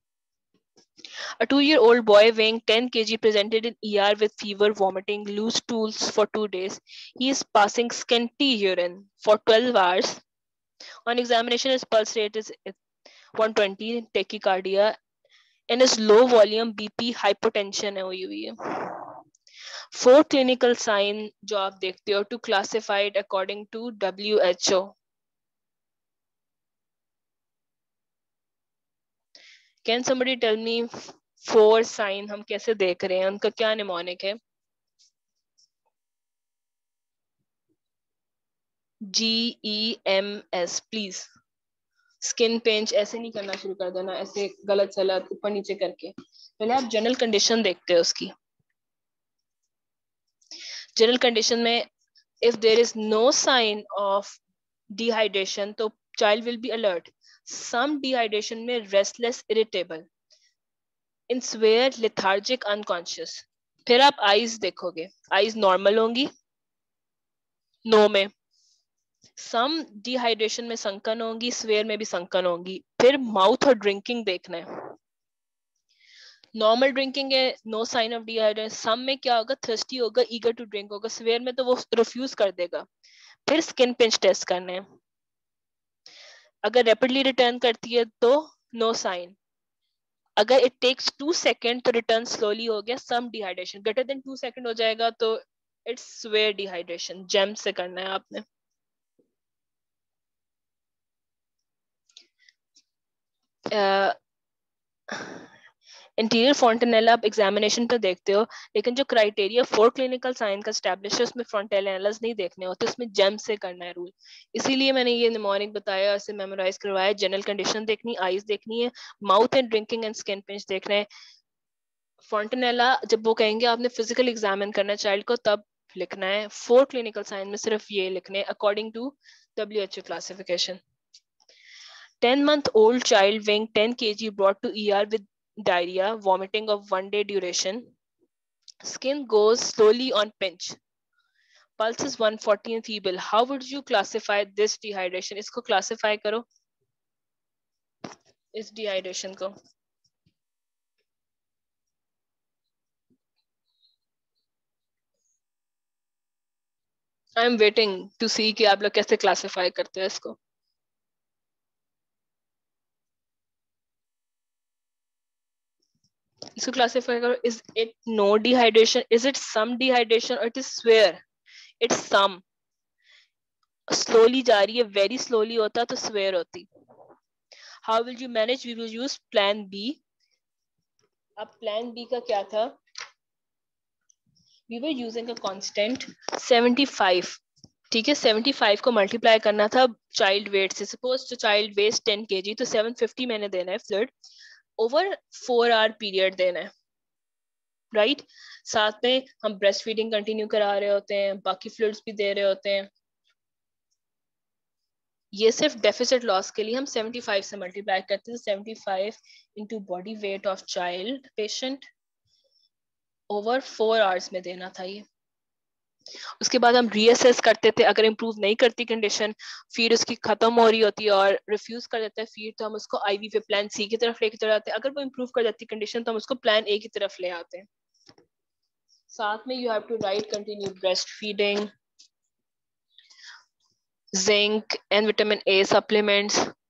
A two-year-old boy weighing ten kilograms presented in E R with fever, vomiting, loose stools for two days. He is passing scanty urine for twelve hours. On examination, his pulse rate is one twenty, tachycardia, and his low volume B P hypotension है हुई हुई है. Four clinical sign जो आप देखते हो to classify it according to W H O. Can somebody tell me four sign हम कैसे देख रहे हैं, उनका क्या निमोनिक है? G E M S please. Skin pinch ऐसे नहीं करना शुरू कर देना, ऐसे गलत सलत ऊपर नीचे करके। पहले आप जनरल कंडीशन देखते हो उसकी। जनरल कंडीशन में if there is no sign of dehydration तो child will be alert. Some dehydration में restless, irritable, in severe, lethargic, unconscious. फिर आप आईज देखोगे, आईज नॉर्मल होंगी, नो में। सम डिहाइड्रेशन में संकन होंगी, स्वेयर में भी संकन होंगी। फिर माउथ और ड्रिंकिंग देखना है। नॉर्मल ड्रिंकिंग है, no sign of dehydration. Some में क्या होगा, थर्स्टी होगा, ईगर टू ड्रिंक होगा। स्वेयर में तो वो रिफ्यूज कर देगा। फिर स्किन पिंच टेस्ट करने हैं। अगर रैपिडली रिटर्न करती है तो नो साइन। अगर इट टेक्स टू सेकेंड तो रिटर्न स्लोली हो गया, some dehydration. Greater than two second हो जाएगा तो इट्स स्वेयर डिहाइड्रेशन। जेम से करना है आपने। इंटीरियर फ्रंटेनेला आप एग्जामिनेशन पर देखते हो, लेकिन जो क्राइटेरिया फॉर क्लिनिकल साइन का स्टैब्लिश है उसमें फ्रंटेनेलास नहीं देखने होते, उसमें जेम से करना है रूल। इसीलिए मैंने ये निमोनिक बताया, इसे मेमोराइज करवाया। जनरल कंडीशन देखनी, आईज देखनी है, mouth and drinking and skin pinch देखना है। फ्रंटेनेला जब वो कहेंगे आपने फिजिकल एग्जामिन करना है चाइल्ड को, तब लिखना है। फोर क्लिनिकल साइन में सिर्फ ये लिखने हैं according to W H O classification. ten month old child weighing ten kilograms brought to E R with diarrhea, vomiting of one day duration. Skin goes slowly on pinch. Pulse is one forty and feeble. How would you classify this dehydration? इसको classify करो, इस dehydration को। I am waiting to see कि आप लोग कैसे classify करते हो इसको। इसको classify करो। Is it no dehydration? Is it some dehydration? Or it is swear? It's some. Slowly जा रही है, very slowly होता तो swear होती। How will you manage? We will use plan B. अब plan B का क्या था? We were using a constant seventy-five. ठीक है, seventy-five को मल्टीप्लाई करना था चाइल्ड वेट से। सपोज तो चाइल्ड वेट ten kg, तो seven fifty मैंने देना है fluid, over four hour period देना है, राइट right? साथ में हम ब्रेस्ट फीडिंग कंटिन्यू करा रहे होते हैं, बाकी फ्लूइड्स भी दे रहे होते हैं। ये सिर्फ डेफिसिट लॉस के लिए हम seventy-five से मल्टीप्लाई करते हैं। seventy-five into body weight of child patient over four hours में देना था ये। उसके बाद हम रीअसेस करते थे, अगर इम्प्रूव नहीं करती कंडीशन, फीड उसकी खत्म हो रही होती है और रिफ्यूज कर देता है फीड, तो हम उसको आईवी पे प्लान सी की तरफ लेके चले आते हैं। अगर वो इम्प्रूव कर जाती कंडीशन तो हम उसको प्लान ए की तरफ ले आते हैं। साथ में you have to write continue breast feeding, zinc and vitamin A supplements,